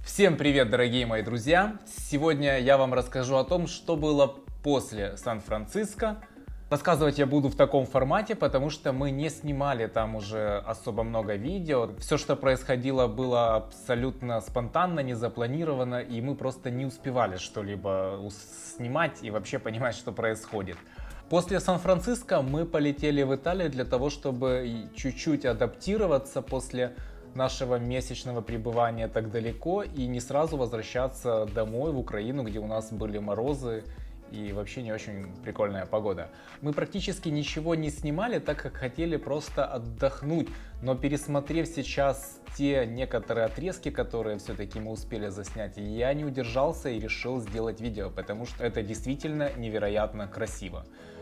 Всем привет, дорогие мои друзья! Сегодня я вам расскажу о том, что было после Сан-Франциско. Рассказывать я буду в таком формате, потому что мы не снимали там уже особо много видео. Все, что происходило, было абсолютно спонтанно, не запланировано, и мы просто не успевали что-либо снимать и вообще понимать, что происходит. После Сан-Франциско мы полетели в Италию для того, чтобы чуть-чуть адаптироваться после нашего месячного пребывания так далеко и не сразу возвращаться домой в Украину, где у нас были морозы и вообще не очень прикольная погода. Мы практически ничего не снимали, так как хотели просто отдохнуть, но пересмотрев сейчас те некоторые отрезки, которые все-таки мы успели заснять, я не удержался и решил сделать видео, потому что это действительно невероятно красиво.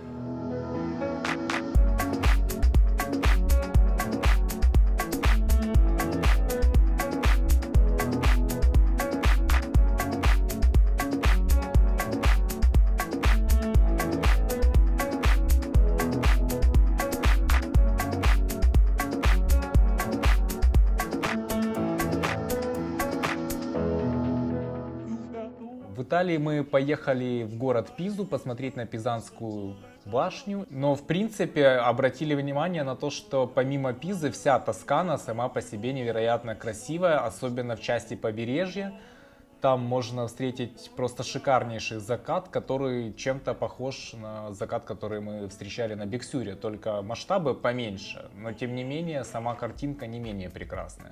В Италии мы поехали в город Пизу посмотреть на Пизанскую башню, но в принципе обратили внимание на то, что помимо Пизы вся Тоскана сама по себе невероятно красивая, особенно в части побережья. Там можно встретить просто шикарнейший закат, который чем-то похож на закат, который мы встречали на Биксюре, только масштабы поменьше, но тем не менее сама картинка не менее прекрасная.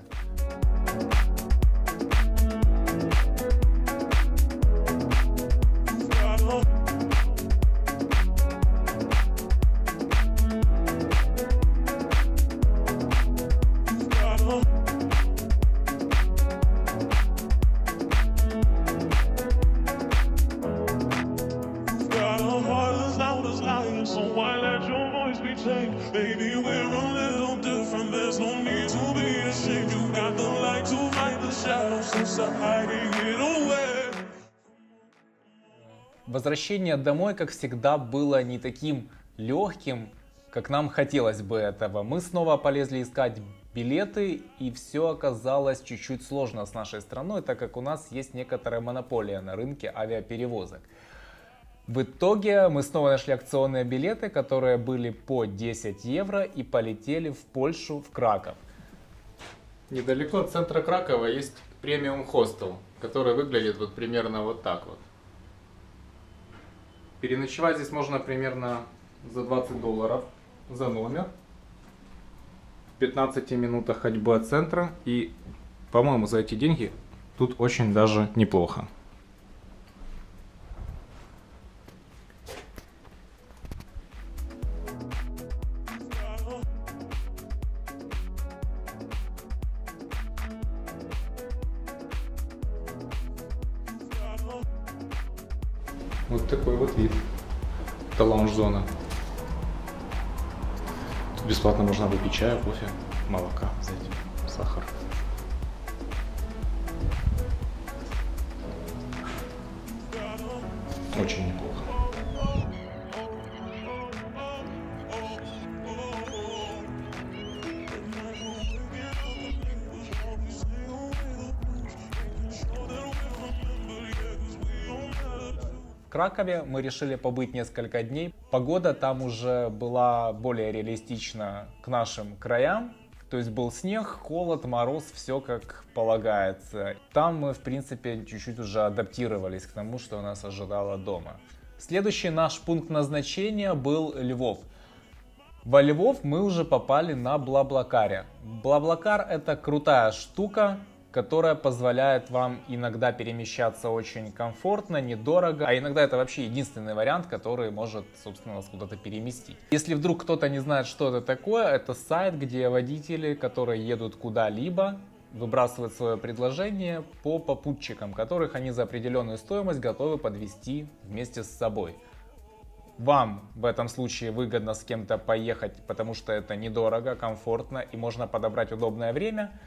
Возвращение домой, как всегда, было не таким легким, как нам хотелось бы этого. Мы снова полезли искать билеты, и все оказалось чуть-чуть сложно с нашей страной, так как у нас есть некоторая монополия на рынке авиаперевозок. В итоге мы снова нашли акционные билеты, которые были по 10 евро, и полетели в Польшу, в Краков. Недалеко от центра Кракова есть премиум хостел, который выглядит вот примерно вот так вот. Переночевать здесь можно примерно за $20 за номер. В 15 минутах ходьбы от центра. И, по-моему, за эти деньги тут очень даже неплохо. Вот такой вот вид. Это лаунж-зона. Тут бесплатно можно выпить чая, кофе, молока взять, сахар. Очень неплохо. В Кракове мы решили побыть несколько дней. Погода там уже была более реалистична к нашим краям. То есть был снег, холод, мороз, все как полагается. Там мы, в принципе, чуть-чуть уже адаптировались к тому, что нас ожидало дома. Следующий наш пункт назначения был Львов. Во Львов мы уже попали на Блаблакаре. Блаблакар — это крутая штука, которая позволяет вам иногда перемещаться очень комфортно, недорого, а иногда это вообще единственный вариант, который может, собственно, вас куда-то переместить. Если вдруг кто-то не знает, что это такое, это сайт, где водители, которые едут куда-либо, выбрасывают свое предложение по попутчикам, которых они за определенную стоимость готовы подвезти вместе с собой. Вам в этом случае выгодно с кем-то поехать, потому что это недорого, комфортно и можно подобрать удобное время.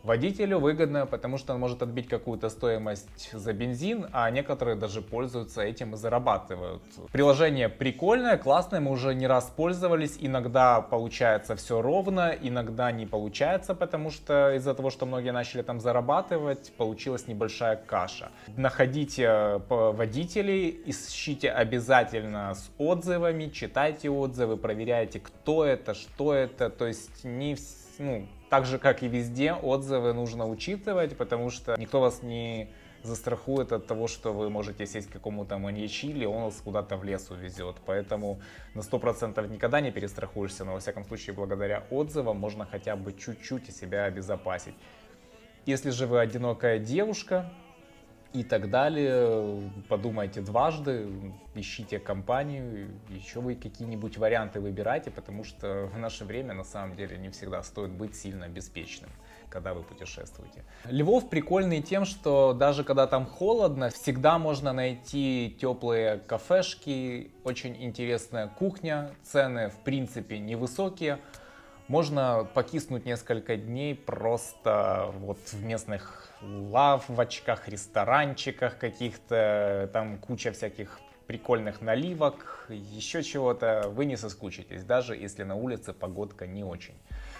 Водителю выгодно, потому что он может отбить какую-то стоимость за бензин, а некоторые даже пользуются этим и зарабатывают. Приложение прикольное, классное, мы уже не раз пользовались. Иногда получается все ровно, иногда не получается, потому что из-за того, что многие начали там зарабатывать, получилась небольшая каша. Находите водителей, ищите обязательно с отзывами, читайте отзывы, проверяйте, кто это, что это, то есть так же, как и везде, отзывы нужно учитывать, потому что никто вас не застрахует от того, что вы можете сесть к какому-то маньячили, он вас куда-то в лес увезет. Поэтому на 100% никогда не перестрахуешься, но во всяком случае благодаря отзывам можно хотя бы чуть-чуть себя обезопасить. Если же вы одинокая девушка и так далее, подумайте дважды, ищите компанию, еще вы какие-нибудь варианты выбирайте, потому что в наше время на самом деле не всегда стоит быть сильно беспечным, когда вы путешествуете. Львов прикольный тем, что даже когда там холодно, всегда можно найти теплые кафешки, очень интересная кухня, цены в принципе невысокие. Можно покиснуть несколько дней просто вот в местных лавочках, ресторанчиках каких-то, там куча всяких прикольных наливок, еще чего-то, вы не соскучитесь, даже если на улице погодка не очень.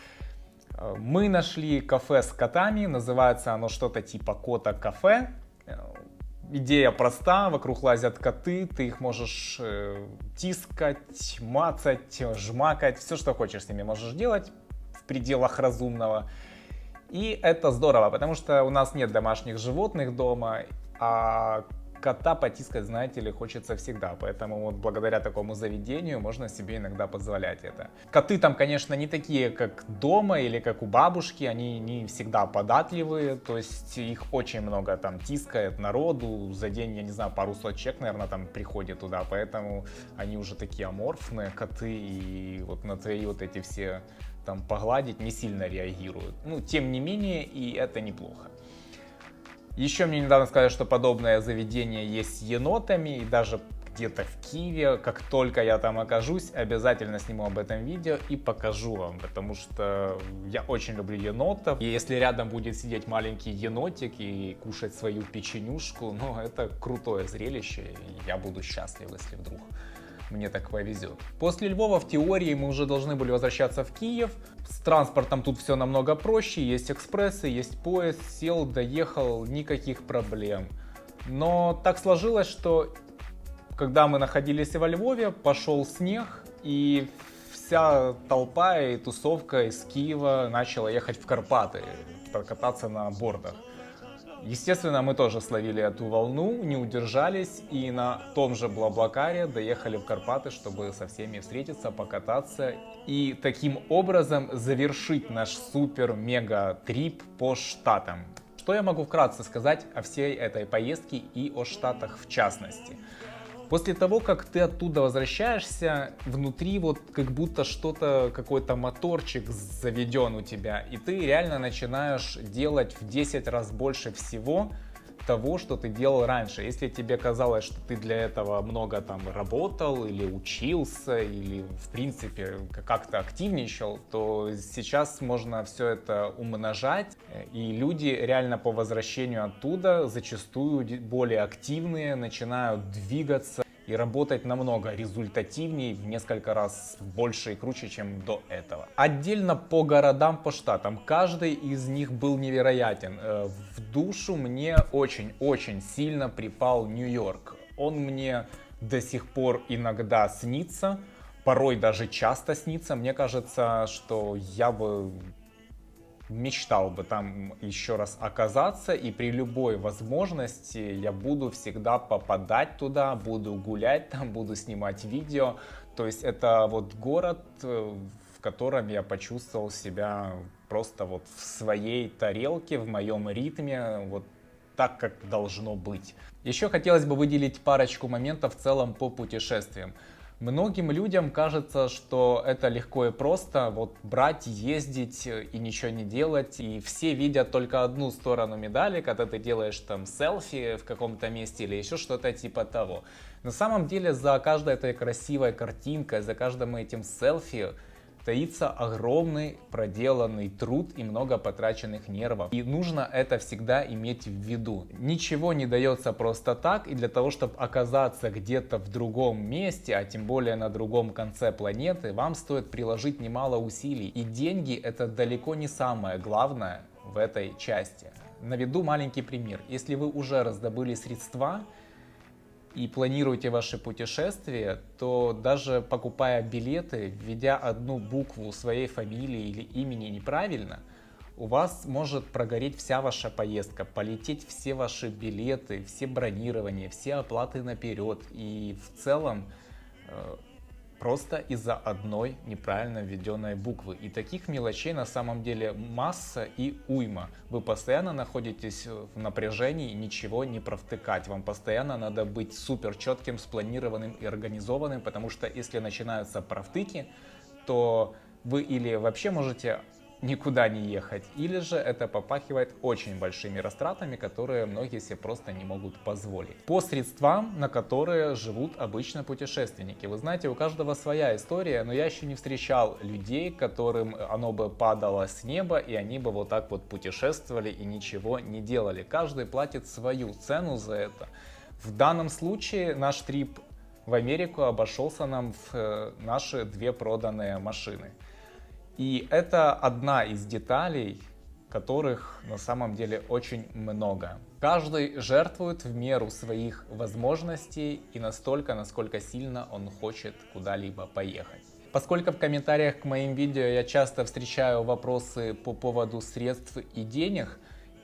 Мы нашли кафе с котами, называется оно что-то типа кота-кафе. Идея проста, вокруг лазят коты, ты их можешь тискать, мацать, жмакать, все, что хочешь с ними можешь делать в пределах разумного. И это здорово, потому что у нас нет домашних животных дома, а кота потискать, знаете ли, хочется всегда. Поэтому вот благодаря такому заведению можно себе иногда позволять это. Коты там, конечно, не такие, как дома или как у бабушки, они не всегда податливые, то есть их очень много там тискает народу, за день, я не знаю, пару сот человек, наверное, там приходит туда, поэтому они уже такие аморфные коты, и вот на твои вот эти все там погладить не сильно реагируют. Ну, тем не менее, и это неплохо. Еще мне недавно сказали, что подобное заведение есть с енотами, и даже где-то в Киеве. Как только я там окажусь, обязательно сниму об этом видео и покажу вам, потому что я очень люблю енотов. И если рядом будет сидеть маленький енотик и кушать свою печенюшку, ну, это крутое зрелище, и я буду счастлив, если вдруг мне так повезет. После Львова в теории мы уже должны были возвращаться в Киев. С транспортом тут все намного проще, есть экспрессы, есть поезд, сел, доехал, никаких проблем. Но так сложилось, что когда мы находились во Львове, пошел снег, и вся толпа и тусовка из Киева начала ехать в Карпаты, прокататься на бордах. Естественно, мы тоже словили эту волну, не удержались и на том же Блаблакаре доехали в Карпаты, чтобы со всеми встретиться, покататься и таким образом завершить наш супер-мега-трип по Штатам. Что я могу вкратце сказать о всей этой поездке и о Штатах в частности? После того, как ты оттуда возвращаешься, внутри вот как будто что-то, какой-то моторчик заведен у тебя, и ты реально начинаешь делать в 10 раз больше всего того, что ты делал раньше. Если тебе казалось, что ты для этого много там работал или учился, или в принципе как-то активничал, то сейчас можно все это умножать, и люди реально по возвращению оттуда зачастую более активные, начинают двигаться и работать намного результативнее, в несколько раз больше и круче, чем до этого. Отдельно по городам, по штатам, каждый из них был невероятен. В душу мне очень сильно припал Нью-Йорк. Он мне до сих пор иногда снится, порой даже часто снится. Мне кажется, что я бы мечтал бы там еще раз оказаться, и при любой возможности я буду всегда попадать туда, буду гулять там, буду снимать видео. То есть это вот город, в котором я почувствовал себя просто вот в своей тарелке, в моем ритме, вот так, как должно быть. Еще хотелось бы выделить парочку моментов в целом по путешествиям. Многим людям кажется, что это легко и просто, вот брать, ездить и ничего не делать, и все видят только одну сторону медали, когда ты делаешь там селфи в каком-то месте или еще что-то типа того. На самом деле за каждой этой красивой картинкой, за каждым этим селфи таится огромный проделанный труд и много потраченных нервов. И нужно это всегда иметь в виду. Ничего не дается просто так, и для того, чтобы оказаться где-то в другом месте, а тем более на другом конце планеты, вам стоит приложить немало усилий. И деньги — это далеко не самое главное в этой части. Наведу маленький пример. Если вы уже раздобыли средства и планируете ваше путешествие, то даже покупая билеты, введя одну букву своей фамилии или имени неправильно, у вас может прогореть вся ваша поездка, полететь все ваши билеты, все бронирования, все оплаты наперед. И в целом просто из-за одной неправильно введенной буквы. И таких мелочей на самом деле масса и уйма. Вы постоянно находитесь в напряжении, ничего не провтыкать. Вам постоянно надо быть супер четким, спланированным и организованным, потому что если начинаются провтыки, то вы или вообще можете никуда не ехать, или же это попахивает очень большими растратами, которые многие себе просто не могут позволить. По средствам, на которые живут обычно путешественники. Вы знаете, у каждого своя история, но я еще не встречал людей, которым оно бы падало с неба, и они бы вот так вот путешествовали и ничего не делали. Каждый платит свою цену за это. В данном случае наш трип в Америку обошелся нам в наши 2 проданные машины. И это одна из деталей, которых на самом деле очень много. Каждый жертвует в меру своих возможностей и настолько, насколько сильно он хочет куда-либо поехать. Поскольку в комментариях к моим видео я часто встречаю вопросы по поводу средств и денег,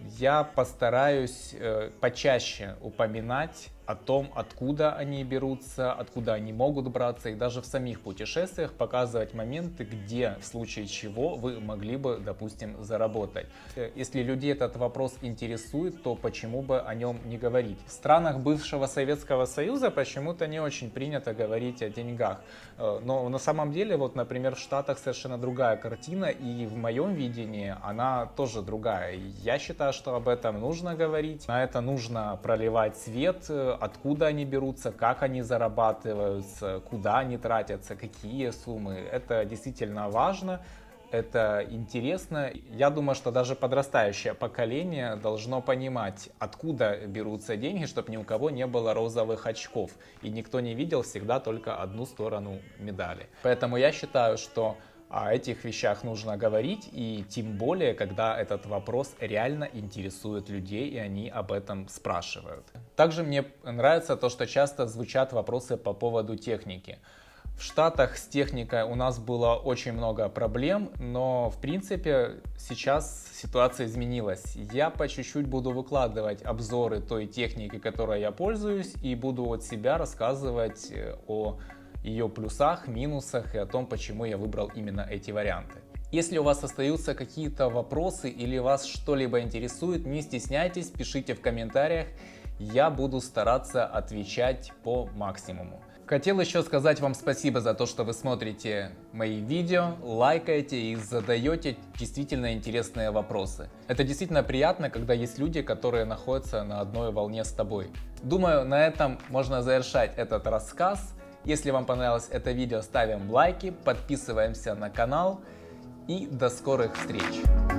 я постараюсь почаще упоминать о том, откуда они берутся, откуда они могут браться, и даже в самих путешествиях показывать моменты, где в случае чего вы могли бы, допустим, заработать. Если людей этот вопрос интересует, то почему бы о нем не говорить? В странах бывшего Советского Союза почему-то не очень принято говорить о деньгах. Но на самом деле, вот, например, в Штатах совершенно другая картина, и в моем видении она тоже другая. Я считаю, что об этом нужно говорить, на это нужно проливать свет, откуда они берутся, как они зарабатываются, куда они тратятся, какие суммы. Это действительно важно, это интересно. Я думаю, что даже подрастающее поколение должно понимать, откуда берутся деньги, чтобы ни у кого не было розовых очков. И никто не видел всегда только одну сторону медали. Поэтому я считаю, что о этих вещах нужно говорить, и тем более, когда этот вопрос реально интересует людей, и они об этом спрашивают. Также мне нравится то, что часто звучат вопросы по поводу техники. В Штатах с техникой у нас было очень много проблем, но в принципе сейчас ситуация изменилась. Я по чуть-чуть буду выкладывать обзоры той техники, которой я пользуюсь, и буду от себя рассказывать о ее плюсах, минусах и о том, почему я выбрал именно эти варианты. Если у вас остаются какие-то вопросы или вас что-либо интересует, не стесняйтесь, пишите в комментариях, я буду стараться отвечать по максимуму. Хотел еще сказать вам спасибо за то, что вы смотрите мои видео, лайкаете и задаете действительно интересные вопросы. Это действительно приятно, когда есть люди, которые находятся на одной волне с тобой. Думаю, на этом можно завершать этот рассказ. Если вам понравилось это видео, ставим лайки, подписываемся на канал и до скорых встреч!